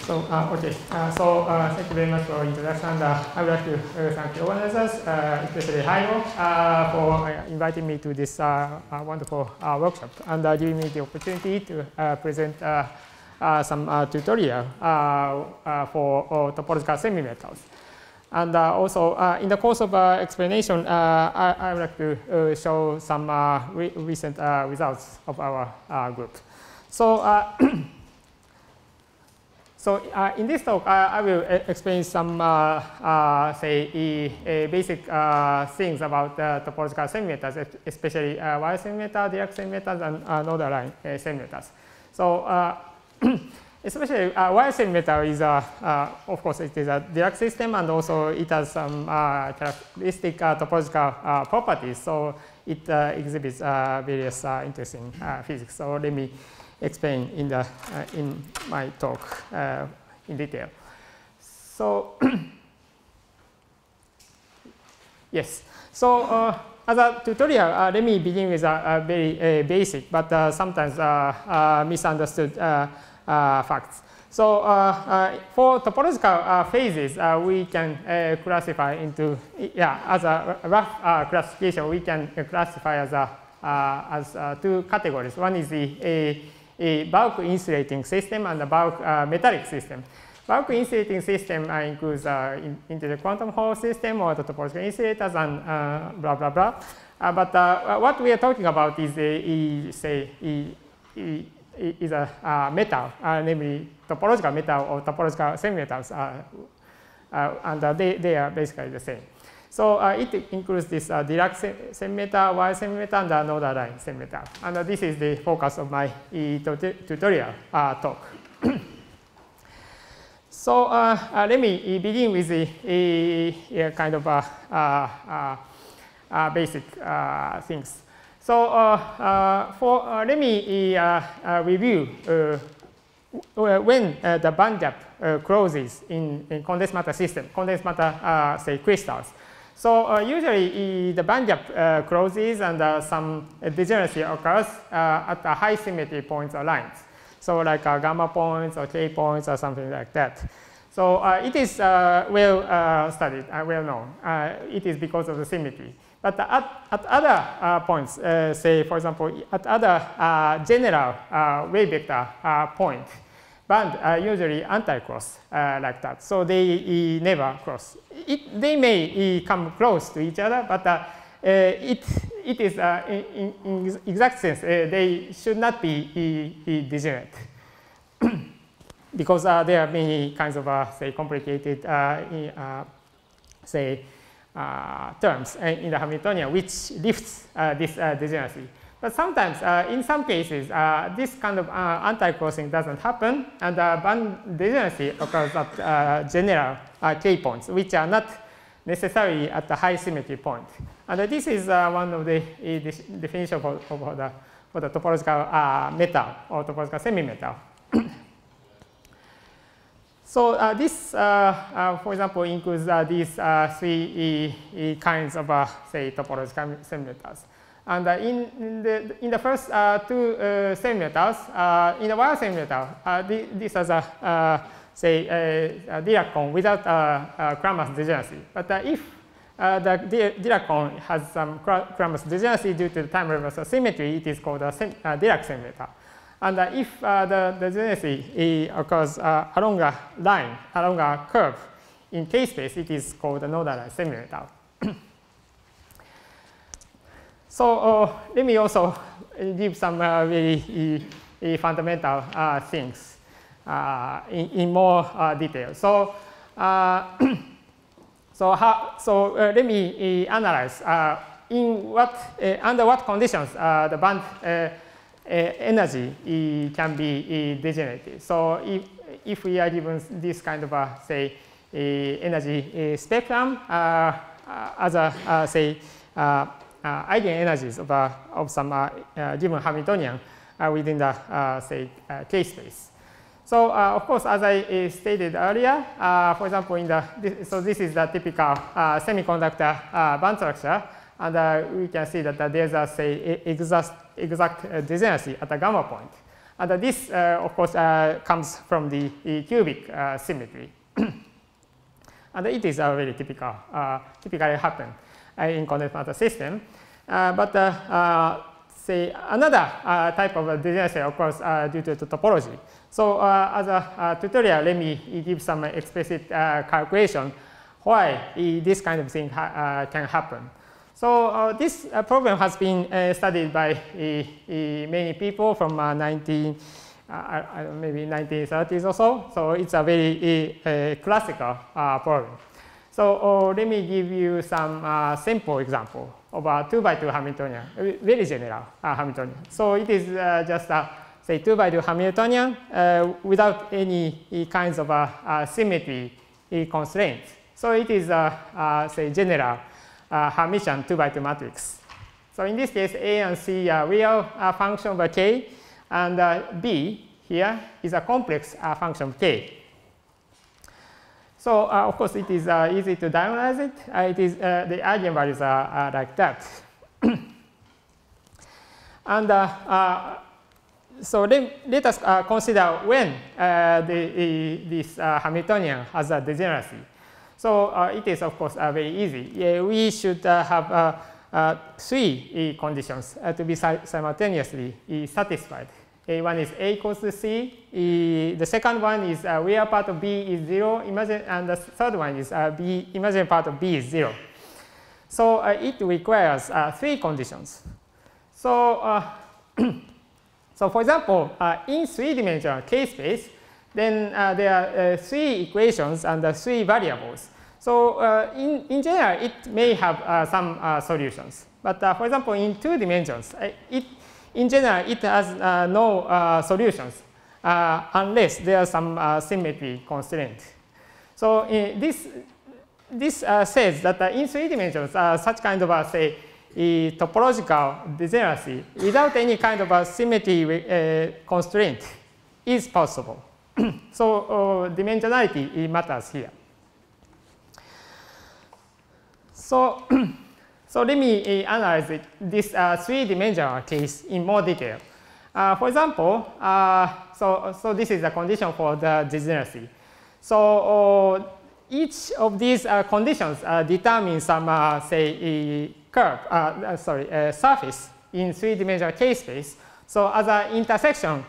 Okay. Thank you very much for introduction. I would like to thank the organizers, especially Hairo, for inviting me to this wonderful workshop and giving me the opportunity to present some tutorial for topological semi-metals. And also, in the course of explanation, I would like to show some recent results of our group. In this talk, I will explain some, basic things about topological semi-metals, especially wire semi-metals, Dirac semi-metals, and node-aligned semi-metals. Especially wire semi-metal is, of course, it is a Dirac system, and also it has some characteristic topological properties. So it exhibits various interesting physics. So let me explain in my talk in detail. So yes. So as a tutorial, let me begin with a very basic but sometimes misunderstood facts. So for topological phases, we can classify into as a rough classification. We can classify as two categories. One is a bulk insulating system and a bulk metallic system. Bulk insulating system includes integer quantum Hall system or the topological insulators and blah blah blah. But what we are talking about is a metal, namely topological metal or topological semi-metals, and they are basically the same. So it includes this Dirac semi-metal, wire semi-metal, and node-aligned semi-metal. And this is the focus of my tutorial talk. So let me begin with a kind of basic things. So let me review when the band gap closes in condensed matter system, condensed matter say crystals. So usually the band gap closes and some degeneracy occurs at the high symmetry points or lines. So like gamma points or K points or something like that. So it is well studied, well known. It is because of the symmetry. But at other points, say for example, at other general wave vector point, band usually anti-cross like that. So they never cross. They may come close to each other, but it is in exact sense they should not be degenerate because there are many kinds of say complicated terms in the Hamiltonian which lifts this degeneracy. But sometimes, in some cases, this kind of anti-crossing doesn't happen, and band degeneracy occurs at general K points, which are not necessarily at the high symmetry point. And this is one of the definitions for the topological metal or topological semi-metal. So this, for example, includes these three kinds of, say, topological semi-metals. And in the first two semi-metals, in the wire semi-metal, this has a say a Dirac cone without Kramers degeneracy. But if the Dirac cone has some Kramers degeneracy due to the time reversal symmetry, it is called a Dirac semi-metal. And if the degeneracy occurs along a line, along a curve in K space, it is called a node-aligned semi-metal. So let me also give some very fundamental things in more detail. So let me analyze under what conditions the band energy can be degenerated. So if we are given this kind of say energy spectrum as a say eigenenergies of some given Hamiltonian within the say K space. So of course, as I stated earlier, for example, so this is the typical semiconductor band structure, and we can see that there's a say exact degeneracy at the gamma point. And this, of course, comes from the cubic symmetry. And it is very typical, typically happen in condensed matter system. But say another type of degeneracy occurs due to topology. So as a tutorial, let me give some explicit calculation why this kind of thing can happen. So this problem has been studied by many people from maybe 1930s or so. So it's a very classical problem. So let me give you some simple example of a 2x2 Hamiltonian, very general Hamiltonian. So it is just say 2x2 Hamiltonian without any kinds of symmetry constraints. So it is say general Hermitian 2x2 matrix. So in this case, A and C are real function of K, and B here is a complex function of K. So of course, it is easy to diagonalize it. It is the eigenvalues are like that. And so let us consider when this Hamiltonian has a degeneracy. So it is, of course, very easy. We should have 3 conditions to be simultaneously satisfied. One is A equals to C. The second one is real part of B is 0, and the third one is imaginary part of B is 0. So it requires 3 conditions. So, so for example, in 3-dimensional K-space, then there are 3 equations and 3 variables. So in general, it may have some solutions. But for example, in 2 dimensions, in general, it has no solutions unless there are some symmetry constraint. So this says that in 3 dimensions, such kind of say topological degeneracy without any kind of symmetry constraint is possible. So dimensionality matters here. So so let me analyze this 3-dimensional case in more detail. For example, so this is a condition for the degeneracy. So each of these conditions determine some say curve, surface in 3-dimensional K-space. So as an intersection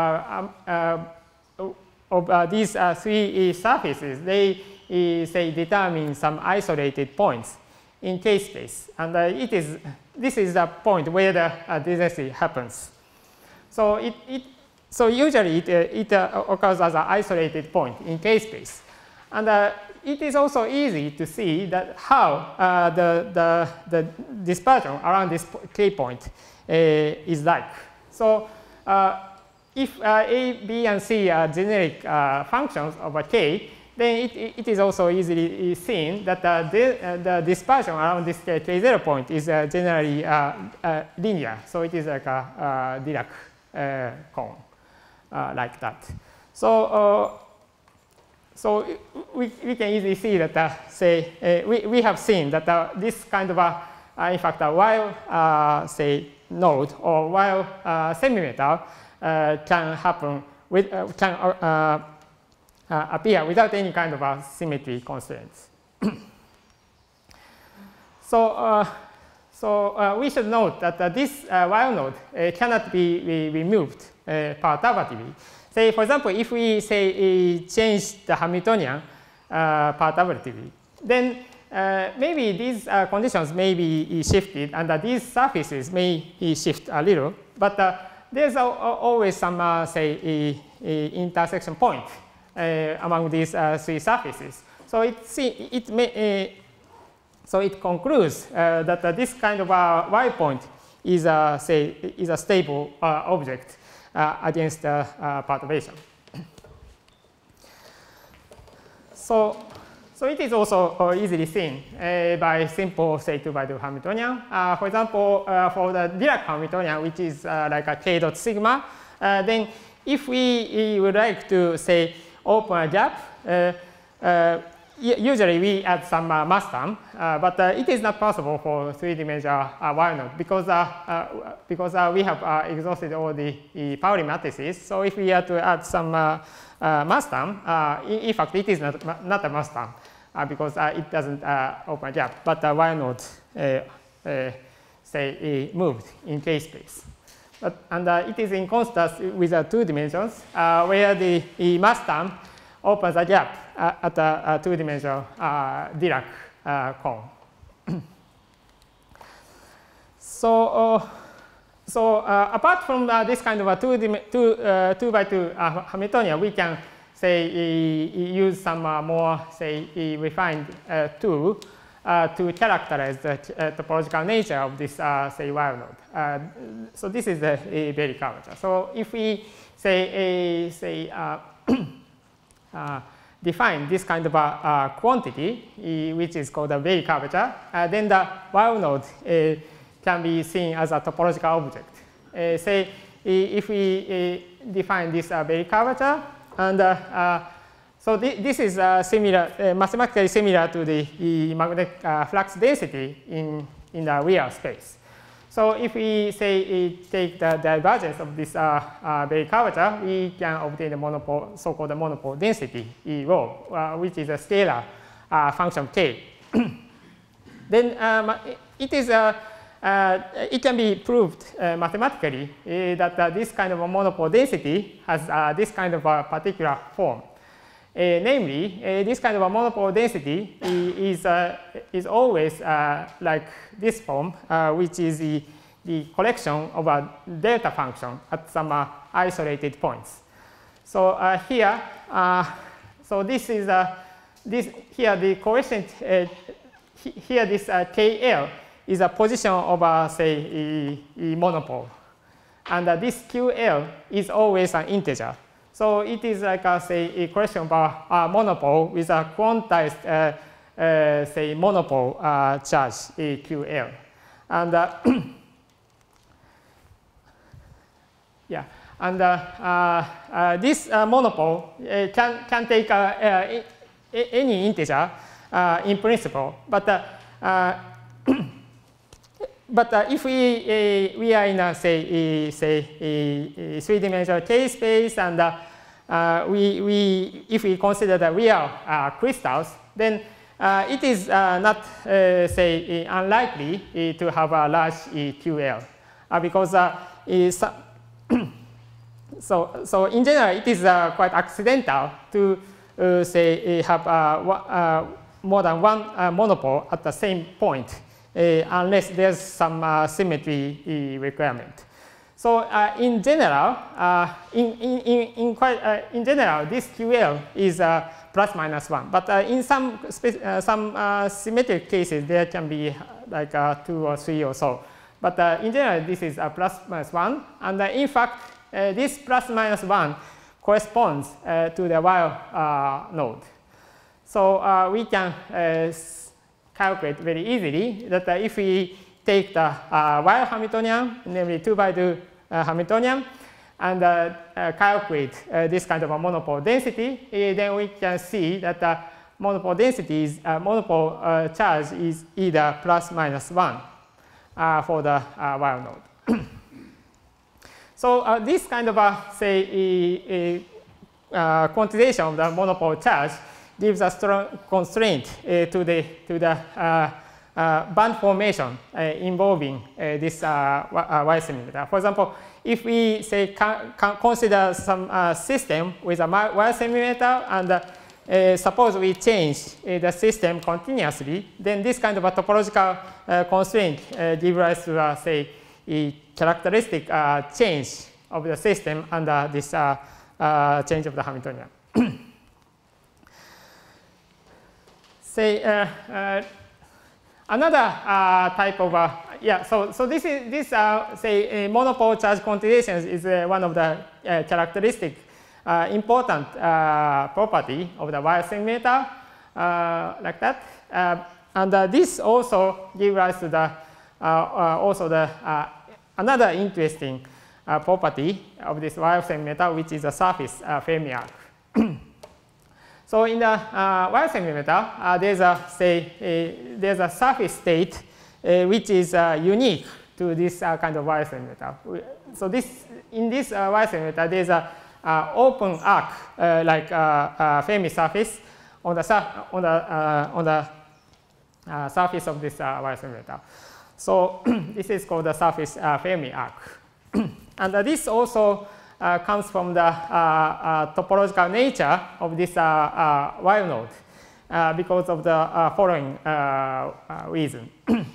of these 3 surfaces, they say determine some isolated points in K-space, and this is the point where the degeneracy happens. So so usually it occurs as an isolated point in K-space, and it is also easy to see that how the dispersion around this K point is like. So if A, B, and C are generic functions of a K, then it is also easily seen that the dispersion around this K0 point is generally linear. So it is like a Dirac cone, like that. So so we can easily see that say we have seen that this kind of in fact a Weyl say node or Weyl semimetal can happen with appear without any kind of symmetry constraints. So we should note that this Weyl node cannot be removed perturbatively. Say, for example, if we say change the Hamiltonian perturbatively, then maybe these conditions may be shifted, and these surfaces may shift a little. But there's always some say intersection point among these 3 surfaces. So it concludes that this kind of Y point is say is a stable object against perturbation. So it is also easily seen by simple say 2x2 Hamiltonian. For example, for the Dirac Hamiltonian, which is like a k dot sigma, then if we would like to say open a gap usually we add some mass term, but it is not possible for 3-dimensional wire node because we have exhausted all the Pauli matrices. So if we are to add some mass term, in fact, it is not a mass term because it doesn't open a gap, but the wire node say moved in K space. And it is in contrast with 2 dimensions where the mass term opens a gap at a 2-dimensional Dirac cone. So apart from this kind of a 2 by 2 Hamiltonian, we can say use some more say refined tool to characterize the topological nature of this say wire node. So this is a Berry curvature. So if we say define this kind of a quantity, which is called a Berry curvature, then the wire node can be seen as a topological object. Say if we define this Berry curvature, and so this is similar, mathematically similar to the magnetic flux density in the real space. So if we say take the divergence of this Berry curvature, we can obtain the monopole, so-called monopole density E rho, which is a scalar function k. Then it can be proved mathematically that this kind of a monopole density has this kind of a particular form. Namely, this kind of a monopole density is always like this form, which is the collection of a delta function at some isolated points. So here, so this is here the coefficient here this KL is a position of say a monopole, and this QL is always an integer. So it is like say a question about a monopole with a quantized say monopole charge QL, and yeah, and this monopole can take any integer in principle, but if we are in a say a 3-dimensional K space, and if we consider the real crystals, then it is not say unlikely to have a large QL because so in general it is quite accidental to say have more than one monopole at the same point. Unless there's some symmetry requirement. So in general, in general, this QL is plus minus 1. But in some symmetric cases, there can be like 2 or 3 or so. But in general, this is plus minus 1. And in fact, this plus minus 1 corresponds to the wire node. So we can calculate very easily that if we take the wire Hamiltonian, namely 2 by 2 Hamiltonian, and calculate this kind of a monopole density, then we can see that the monopole density is monopole charge is either plus minus 1 for the wire node. So this kind of say quantization of the monopole charge gives a strong constraint to the band formation involving this wire semimeter. For example, if we say consider some system with a wire semimeter, and suppose we change the system continuously, then this kind of a topological constraint gives rise to say a characteristic change of the system under this change of the Hamiltonian. Say another type of so this is say monopole charge quantizations is one of the characteristic important property of the wire semimeter like that, and this also gives rise to the another interesting property of this wire semimeter, which is a surface Fermi arc. So in the wire semimeter, there's a surface state which is unique to this kind of wire semimeter. So in this wire semimeter, there's a open arc like Fermi surface on the surface of this wire semimeter. So this is called the surface Fermi arc. And this also comes from the topological nature of this wire node because of the following reason.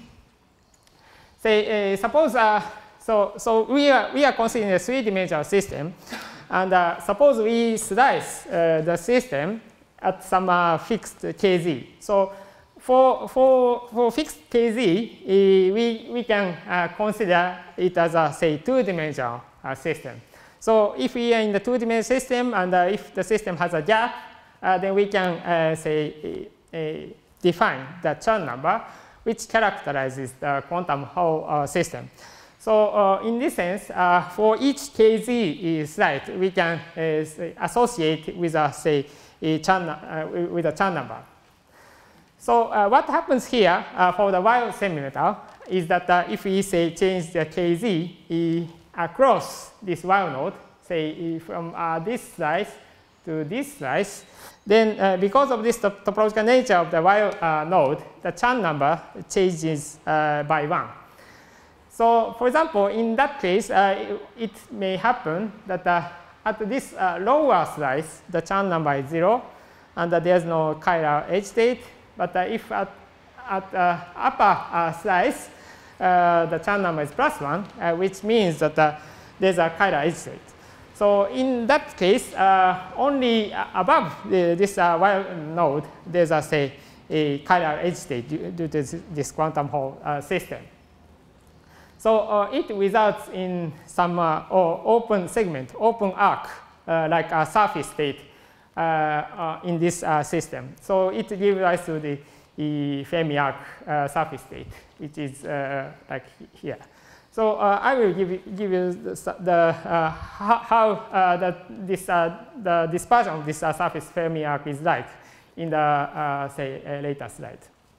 Say, suppose so we are considering a three-dimensional system, and suppose we slice the system at some fixed kz. So for fixed kz, we can consider it as a, say, two-dimensional system. So if we are in the two-dimensional system, and if the system has a gap, then we can define the Chern number, which characterizes the quantum Hall system. So in this sense, for each kz slice, we can associate with a, say, with a Chern number. So what happens here for the wire semimeter is that if we, say, change the kz across this wire node, say from this slice to this slice, then because of this topological nature of the wire node, the Chern number changes by 1. So for example, in that case, it may happen that at this lower slice, the Chern number is 0, and there's no chiral edge state. But if at upper slice, the Chern number is +1, which means that there's a chiral edge state. So in that case, only above this wire node, there's a, say, a chiral edge state due to this quantum Hall system. So it results in some open segment, open arc, like a surface state in this system. So it gives rise to the Fermi arc surface state, which is like here. So I will give you the how the dispersion of this surface Fermi arc is like in the say later slide.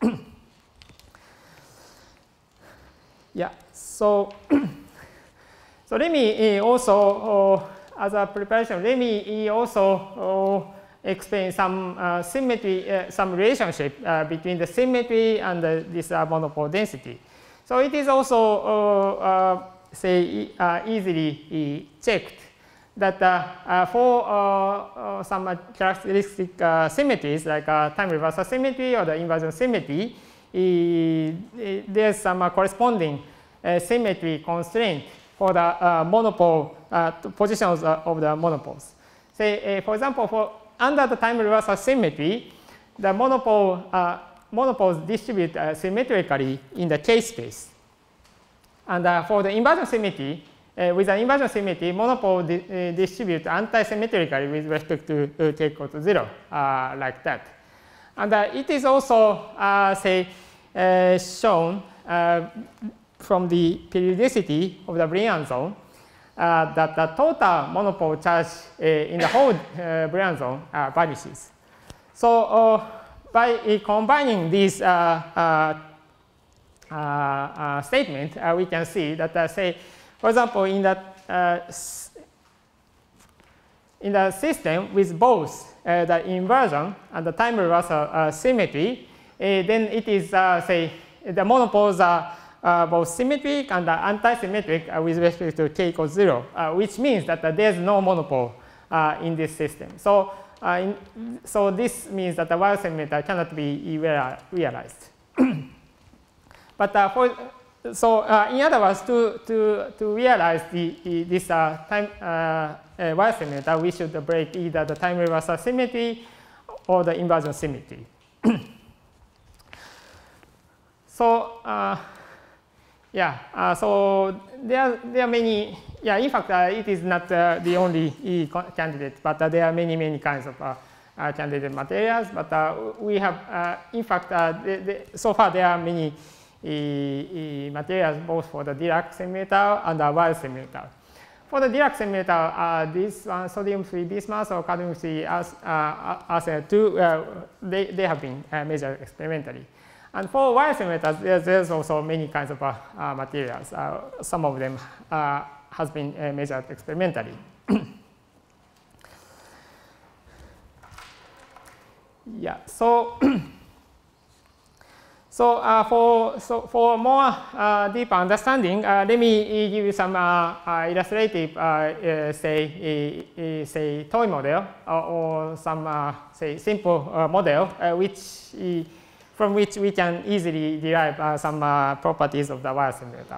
Yeah. So so let me also as a preparation, let me also explain some symmetry, some relationship between the symmetry and this monopole density. So it is also say easily checked that for some characteristic symmetries like time reversal symmetry or the inversion symmetry, there's some corresponding symmetry constraint for the monopole positions of the monopoles. Say, for example, under the time reversal symmetry, the monopoles distribute symmetrically in the K space. And for the inversion symmetry, with the inversion symmetry, monopole distribute anti-symmetrically with respect to K equal to 0, like that. And it is also, say, shown from the periodicity of the Brillouin zone that the total monopole charge in the whole Brillouin zone vanishes. So by combining these statements, we can see that, say, for example, in the system with both the inversion and the time reversal symmetry, then it is, say, the monopoles are both symmetric and anti-symmetric with respect to K equals 0, which means that there's no monopole in this system. So, so this means that the wire semimeter cannot be realized. But so in other words, to realize this time wire semimeter, we should break either the time reversal symmetry or the inversion symmetry. So yeah, so there are many. Yeah, in fact, it is not the only candidate, but there are many kinds of candidate materials. But we have, in fact, so far there are many materials both for the Dirac semimeter and the wire semimeter. for the Dirac simulator, this one, sodium-free bismuth or cadmium-free arsenic 2, they have been measured experimentally. And for wire simulators, there's also many kinds of materials. Some of them has been measured experimentally. Yeah. So for more deeper understanding, let me give you some illustrative, say toy model or some say simple model, from which we can easily derive some properties of the wire simulator.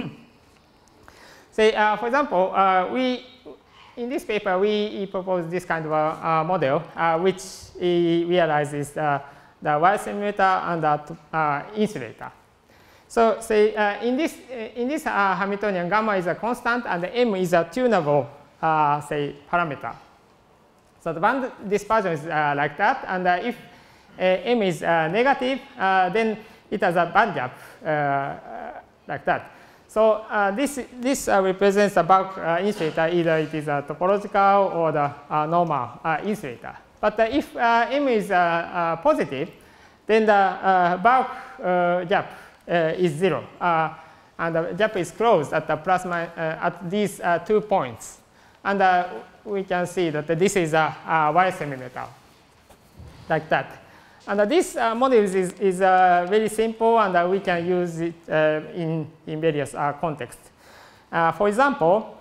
Say, for example, in this paper we propose this kind of a model, which realizes the wire simulator and the insulator. So, say in this Hamiltonian, gamma is a constant and m is a tunable say parameter. So the band dispersion is like that, and if m is negative, then it has a band gap like that. So this represents the bulk insulator, either it is a topological or the normal insulator. But if m is positive, then the bulk gap is 0, and the gap is closed at the at these 2 points. And we can see that this is a wire simulator, like that. And this model is very simple, and we can use it in various contexts. For example,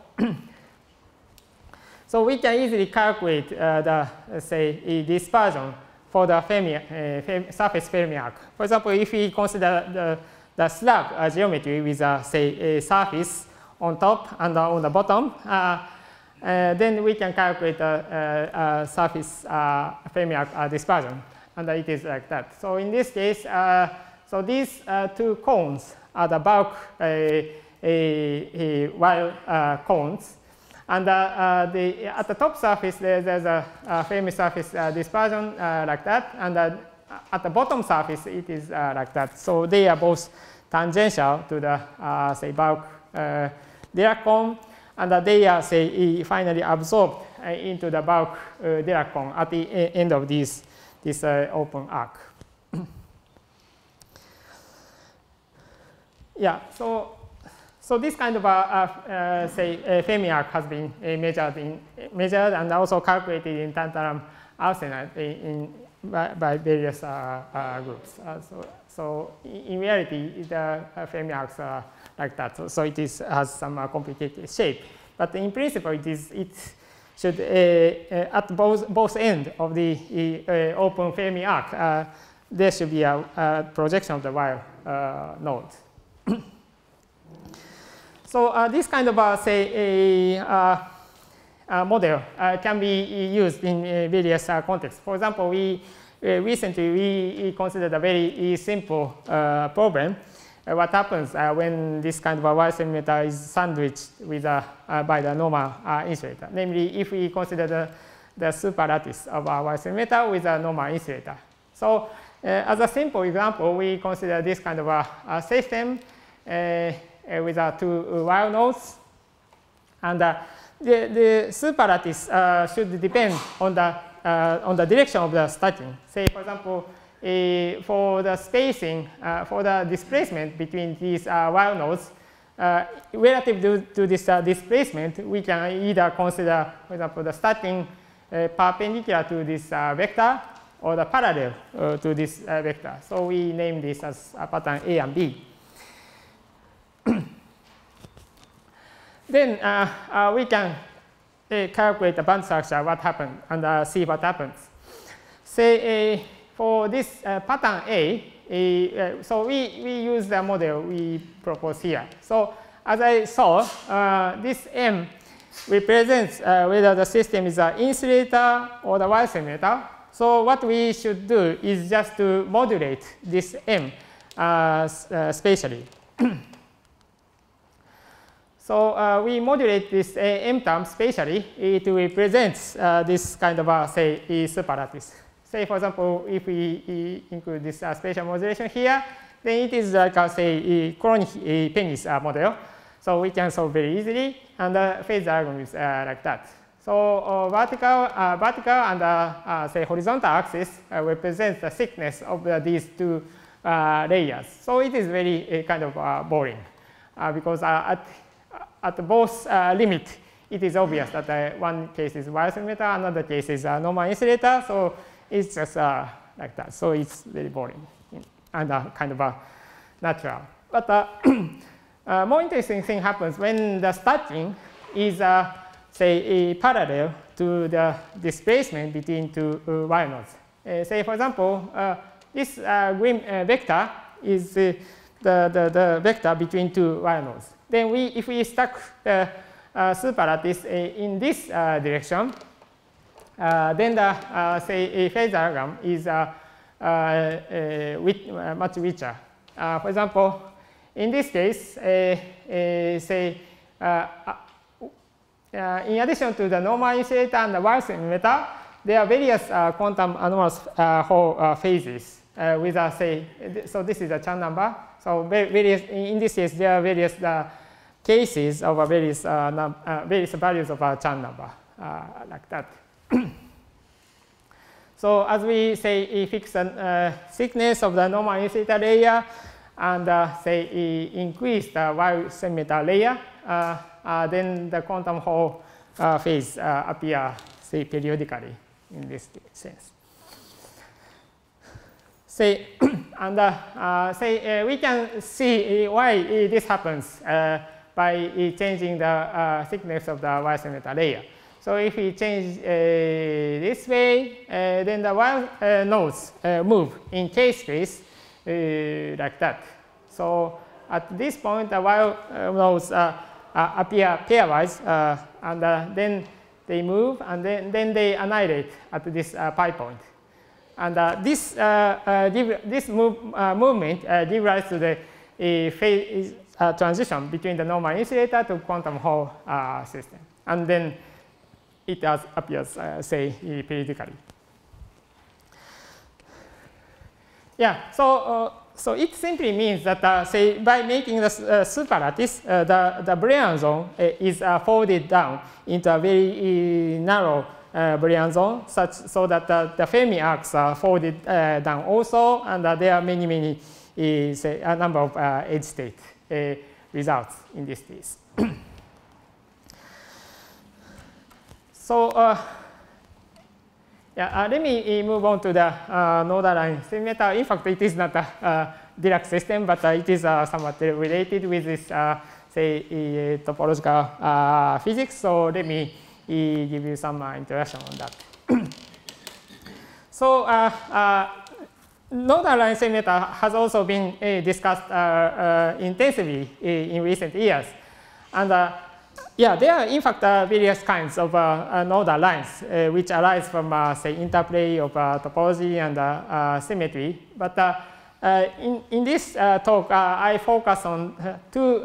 so we can easily calculate the say dispersion for the surface Fermi arc. For example, if we consider the slab geometry with say a surface on top and on the bottom, then we can calculate the surface Fermi arc dispersion. And it is like that. So in this case, so these 2 cones are the bulk wire cones. And at the top surface, there's a Fermi surface dispersion like that. And at the bottom surface, it is like that. So they are both tangential to the say bulk Dirac cone, and they are say finally absorbed into the bulk Dirac cone at the end of this open arc. Yeah, so this kind of say Fermi arc has been measured and also calculated in tantalum arsenide by various groups. So in reality, the Fermi arcs are like that. So it has some complicated shape, but in principle, it should at both ends of the open Fermi arc, there should be a projection of the wire node. So this kind of say a model can be used in various contexts. For example, recently we considered a very simple problem. What happens when this kind of a wire simulator is sandwiched with by the normal insulator? Namely, if we consider the superlattice of our wire simulator with a normal insulator. So as a simple example, we consider this kind of a system with 2 wire nodes. And the superlattice should depend on the direction of the stacking. Say, for example, for the spacing, for the displacement between these wire nodes, relative to this displacement, we can either consider, for example, the stacking perpendicular to this vector or the parallel to this vector. So we name this as pattern A and B. Then we can calculate the band structure, what happened, and see what happens. Say for this pattern A, so we use the model we propose here. So as I saw, this M represents whether the system is an insulator or the wire simulator. So what we should do is just to modulate this M spatially. So we modulate this M term spatially to represent this kind of say superlattice. Say, for example, if we include this spatial modulation here, then it is like say Kronig-Pennis model. So we can solve very easily. and the phase diagram is like that. So vertical and say horizontal axis represents the thickness of these two layers. So it is very kind of boring because at both limit, it is obvious that one case is wire emitter, another case is normal insulator. So it's just like that. So it's very boring and kind of natural. But more interesting thing happens when the stacking is say parallel to the displacement between two wire nodes. Say for example, this green vector is the vector between two wire nodes. Then if we stack the superlattice in this direction, then the say phase diagram is much richer. For example, in this case, say in addition to the normal insulator and the wire emitter, there are various quantum anomalous Hall phases with say. So this is a Chan number. So various in this case, there are various cases of various values of a Chan number like that. So as we say, fix the thickness of the normal insulator layer and say increase the wire emitter layer, then the quantum Hall phase appear say periodically in this sense. Say and say we can see why this happens by changing the thickness of the wire emitter layer. So if we change this way, then the wire nodes move in K-space like that. So at this point, the wire nodes appear pairwise, and then they move, and then they annihilate at this pi point. And this movement gives rise to the phase transition between the normal insulator to quantum Hall system. And then it appears, say, periodically. Yeah, so it simply means that, say, by making the superlattice, the Brillouin zone is folded down into a very narrow Brillouin zone, so that the Fermi arcs are folded down also, and there are many, say, a number of edge state results in this case. So yeah, let me move on to the nodal line symmeter. In fact, it is not a Dirac system, but it is somewhat related with this, say, topological physics. So let me give you some introduction on that. So nodal line symmeter has also been discussed intensively in recent years, and yeah, there are in fact various kinds of nodal lines which arise from say interplay of topology and symmetry. But in this talk, I focus on two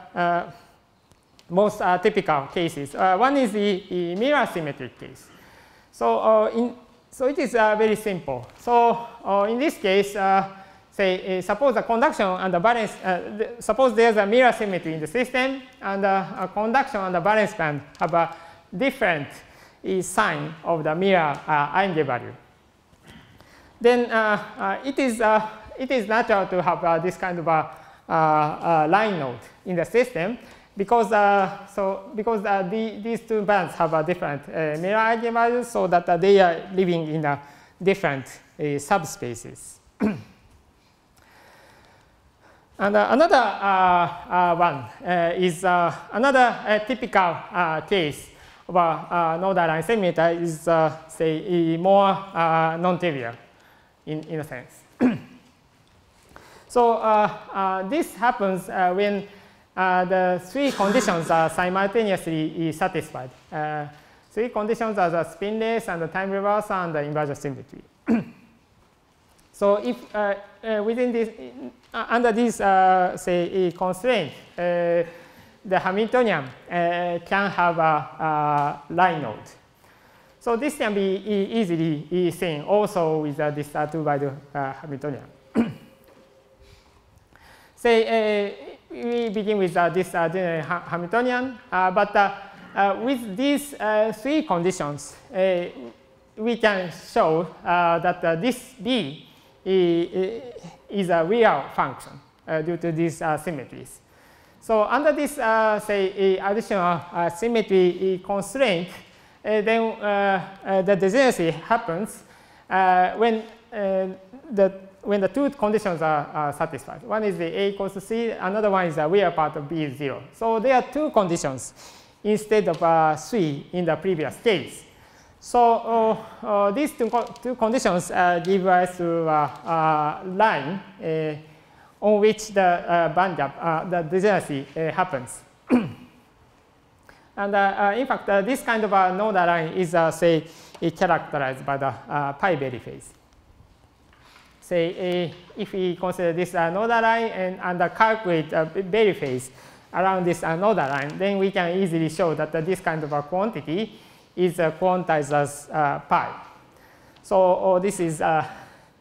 most typical cases. One is the mirror symmetric case. So so it is very simple. So in this case, say suppose the conduction and the valence, suppose there's a mirror symmetry in the system, and a conduction and the valence band have a different sign of the mirror eigenvalue. Then it is natural to have this kind of a line node in the system, because these two bands have a different mirror eigenvalues, so that they are living in different subspaces. And another one is another typical case of a nodal line symmeter is, say, more non-trivial in a sense. So this happens when the three conditions are simultaneously satisfied. Three conditions are the spinless and the time reversal and the inversion symmetry. So if within this, under this say constraint, the Hamiltonian can have a line node. So this can be easily seen also with this two-value Hamiltonian. Say we begin with this general Hamiltonian, but with these three conditions, we can show that this B is a real function due to these symmetries. So under this, say, additional symmetry constraint, then the degeneracy happens when the two conditions are satisfied. One is the A equals to C, another one is the real part of B is 0. So there are two conditions instead of 3 in the previous case. So these two conditions give rise to a line on which the band gap, the degeneracy happens. And in fact, this kind of a nodal line is, say, characterized by the pi Berry phase. Say, if we consider this nodal line and calculate Berry phase around this nodal line, then we can easily show that this kind of a quantity is quantized as pi. So this is a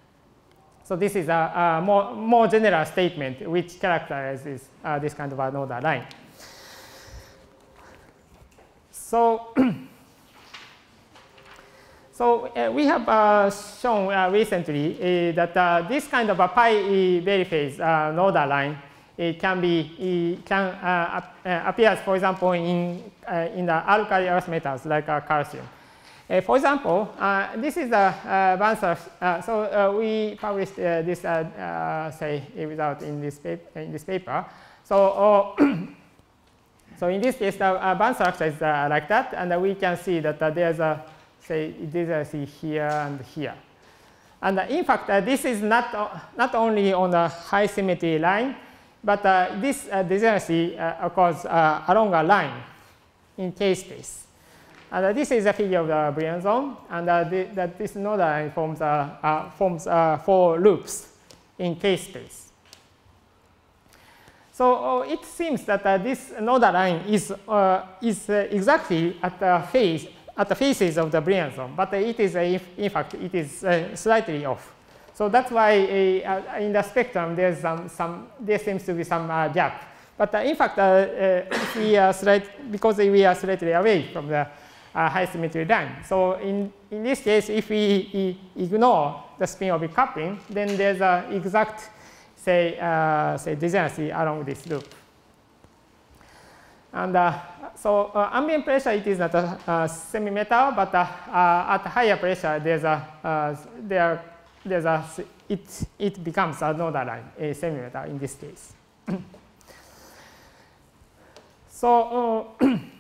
more general statement which characterizes this kind of a nodal line. So, we have shown recently that this kind of a pi Berry phase nodal line appears, for example, in the alkali earth metals like calcium. For example, this is the Banzer. We published this say result in this paper. So in this case, the band structure is like that, and we can see that there's a degeneracy here and here. And in fact, this is not only on the high symmetry line, but this degeneracy occurs along a line in K-space. And this is a figure of the Brillouin zone, and this nodal line forms 4 loops in K-space. So it seems that this nodal line is exactly at the faces of the Brillouin zone, but it is in fact it is slightly off. So that's why in the spectrum there seems to be some gap. But in fact, if we are because we are slightly away from the high symmetry line. So in this case, if we ignore the spin-orbit coupling, then there's an exact say degeneracy along this loop. And so ambient pressure, it is not a semi-metal, but at higher pressure, it becomes a nodal line, a semi-metal in this case. So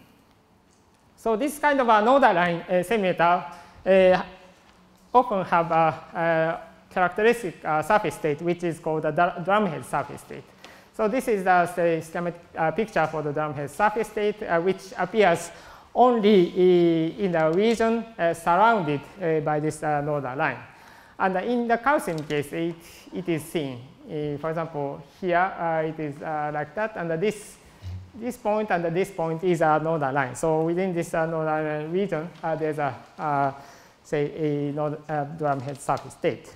this kind of a nodal line, semi-metal, often have a characteristic surface state, which is called the drumhead surface state. So this is the schematic picture for the drumhead surface state, which appears only in the region surrounded by this nodal line. And in the calcium case, it is seen. For example, here it is like that, and this point and this point is a nodal line. So within this nodal line region, there's a drumhead surface state.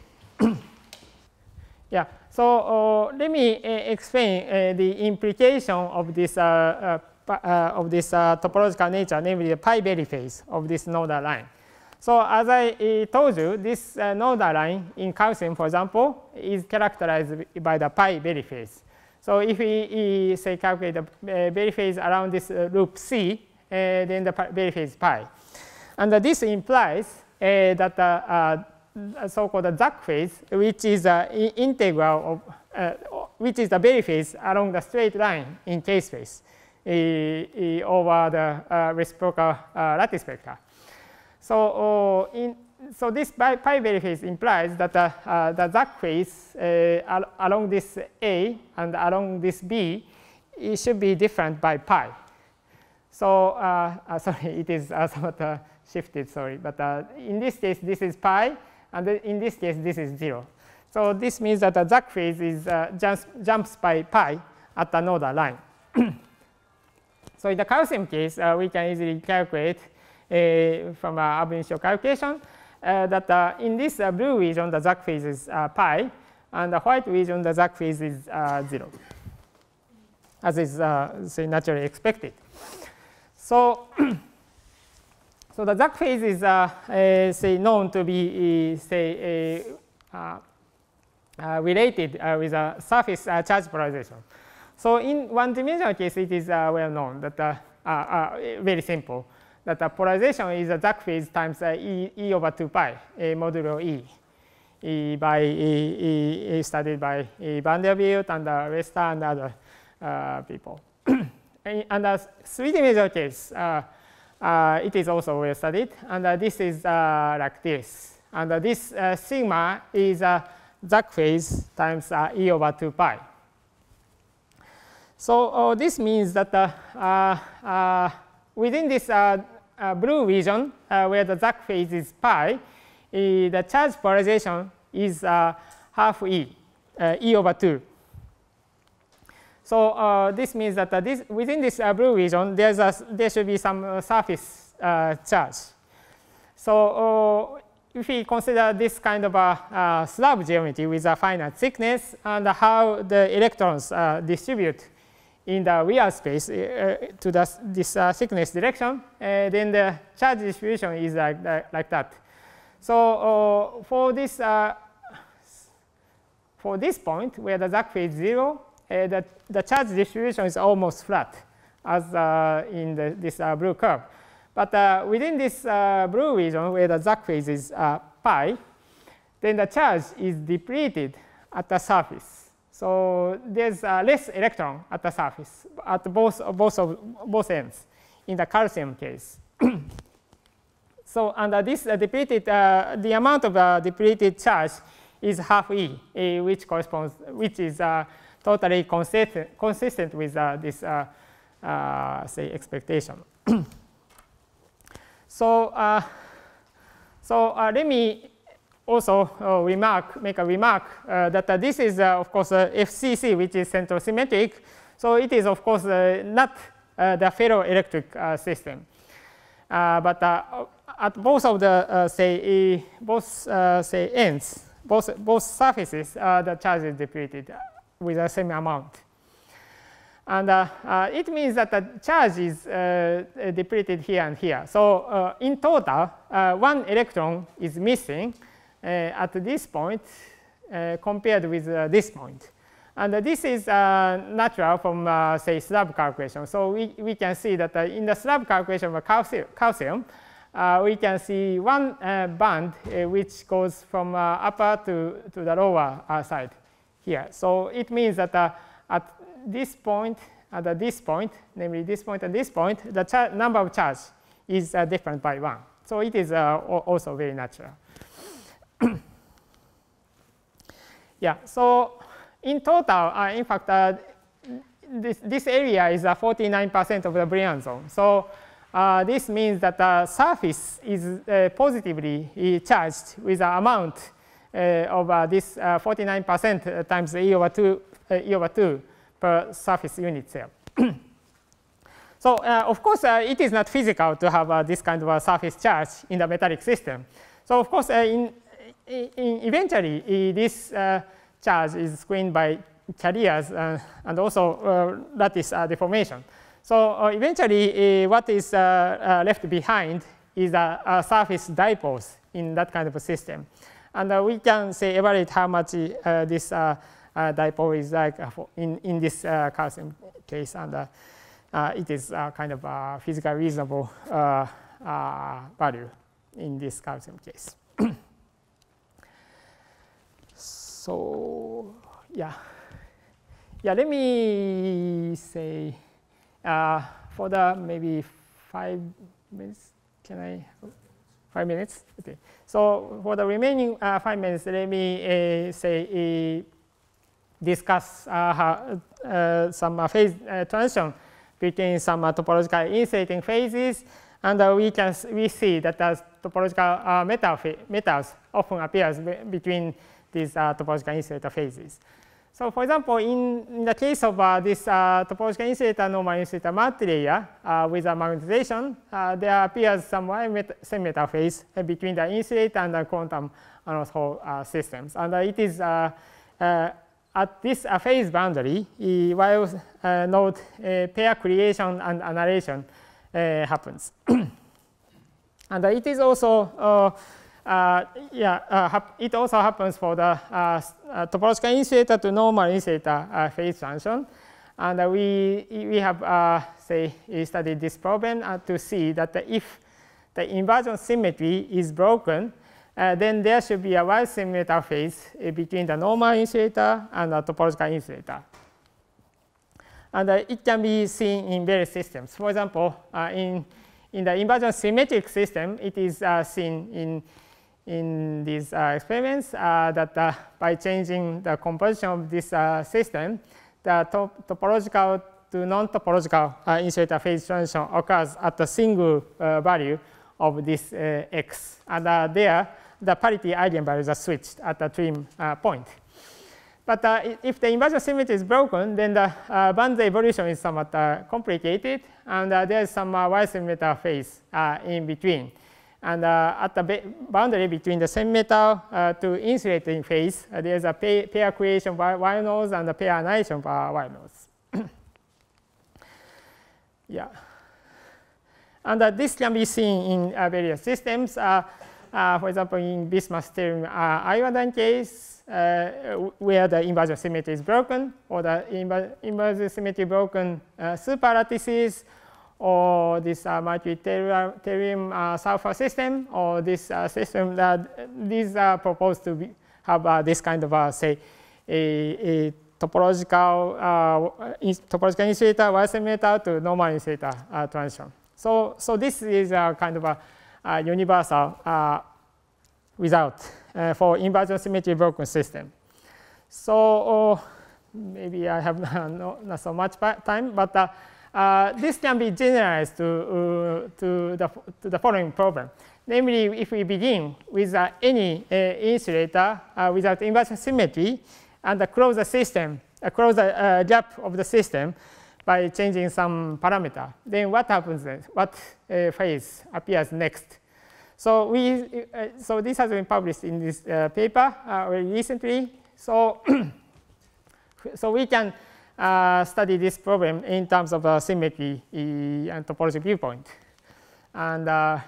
Yeah. So let me explain the implication of this topological nature, namely the pi Berry phase of this nodal line. So as I told you, this nodal line in calcium, for example, is characterized by the pi Berry phase. So if we say calculate the Berry phase around this loop C, then the Berry phase is pi, and this implies that so-called Zach phase, which is integral of which is the Berry phase along the straight line in K space over the reciprocal lattice vector. So this pi Berry phase implies that the Zach phase along this A and along this B, it should be different by pi. So sorry, it is somewhat shifted. Sorry, but in this case, this is pi. And in this case, this is 0. So this means that the Zach phase is jumps by pi at the nodal line. So in the calcium case, we can easily calculate from ab initio calculation that in this blue region, the Zach phase is pi, and the white region, the Zach phase is 0. as is say naturally expected. So, so the Zach phase is say known to be say related with a surface charge polarization. So in one-dimensional case, it is well known that very simple that the polarization is a Zach phase times e over 2 pi modulo e by studied by Vanderbilt and Wester and other people. And the three-dimensional case, it is also well studied, and this is like this. And this sigma is Zach phase times e over 2 pi. So this means that within this blue region, where the Zach phase is pi, the charge polarization is half e, e over 2. So this means that within this blue region, there should be some surface charge. So if we consider this kind of a slab geometry with a finite thickness and how the electrons distribute in the real space to this thickness direction, then the charge distribution is like that. So for this point where the Zach phase is 0, the charge distribution is almost flat as in this blue curve. But within this blue region where the Zach phase is pi, then the charge is depleted at the surface. So there's less electron at the surface at both ends in the calcium case. So under this depleted, the amount of depleted charge is half e, which is totally consistent with this say expectation. So let me also make a remark that this is of course FCC, which is central symmetric. So it is of course not the ferroelectric system, but at both of the say ends, both surfaces, the charge is depleted with the same amount. And it means that the charge is depleted here and here. So in total, one electron is missing at this point compared with this point. And this is natural from, say, slab calculation. So we can see that in the slab calculation of calcium, we can see one band which goes from upper to the lower side here. So it means that at this point, namely this point and this point, the number of charge is different by 1. So it is also very natural. Yeah, so in total, in fact, this area is 49% of the Brillouin zone. So this means that the surface is positively charged with the amount of this 49% times e over 2 per surface unit cell. So of course, it is not physical to have this kind of a surface charge in the metallic system. So of course, eventually, this charge is screened by carriers and also lattice deformation. So eventually, what is left behind is a surface dipoles in that kind of a system. And we can say evaluate how much this dipole is like in this calcium case. And it is kind of a physically reasonable value in this calcium case. So let me say for the maybe 5 minutes, can I? 5 minutes? Okay. So for the remaining 5 minutes, let me discuss some phase transition between some topological insulating phases, and we see that the topological metals often appears between these topological insulator phases. So for example, in the case of this topological insulator normal insulator multilayer with a magnetization, there appears some semi-metal phase between the insulator and the quantum anosol systems. And it is at this phase boundary, while node pair creation and annihilation happens. And it is also it also happens for the topological insulator to normal insulator phase transition. And we have studied this problem to see that if the inversion symmetry is broken, then there should be a Y symmetrical phase between the normal insulator and the topological insulator. And it can be seen in various systems. For example, in the inversion symmetric system, it is seen in these experiments that by changing the composition of this system, the topological to non-topological insulator phase transition occurs at a single value of this x. And there, the parity eigenvalues are switched at the trim point. But if the inversion symmetry is broken, then the boundary evolution is somewhat complicated, and there is some Y symmetrical phase in between. And at the boundary between the semi-metal to insulating phase, there is a pair creation by Y nodes and a pair annihilation by Y nodes. Yeah. And this can be seen in various systems. For example, in Bismuth-Stirling iodine case, where the inversion symmetry is broken, or the inversion symmetry broken superlattices, or this mercury tellurium sulfur system, or this system that these are proposed to have this kind of a topological insulator Y symmetrical to normal insulator transition. So this is a kind of a universal result for inversion symmetry broken system. So maybe I have not so much time, but this can be generalized to the following problem. Namely, if we begin with any insulator without inversion symmetry and close the system, close the gap of the system by changing some parameter, then what happens then? What phase appears next? So so this has been published in this paper very recently. So so we can study this problem in terms of symmetry and topology viewpoint. And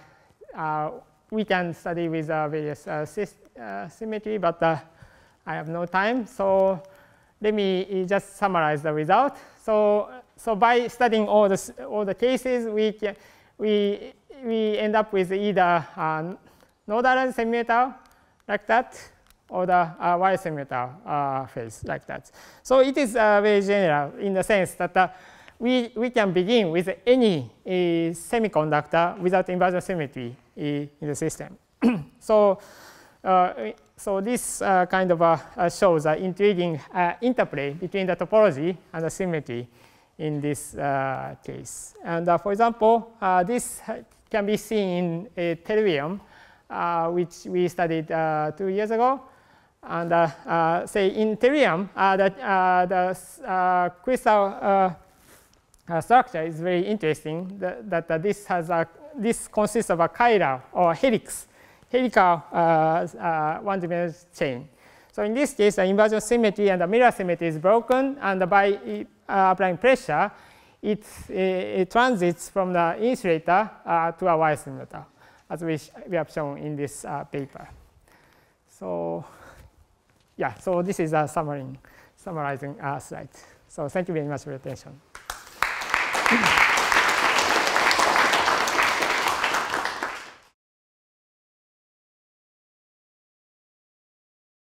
we can study with various symmetry, but I have no time. So let me just summarize the result. So by studying all the cases, we end up with either nodal semi-metal like that, or the Y semi-metal phase like that. So it is very general in the sense that we can begin with any semiconductor without inversion symmetry in the system. So this kind of shows an intriguing interplay between the topology and the symmetry in this case. And for example, this can be seen in tellurium, which we studied 2 years ago. And say in tellurium, the crystal structure is very interesting. This consists of a chiral or helical one-dimensional chain. So in this case, the inversion symmetry and the mirror symmetry is broken, and by applying pressure, it transits from the insulator to a Y symmetrical, as we have shown in this paper. So yeah, so this is a summarizing slide. So thank you very much for your attention.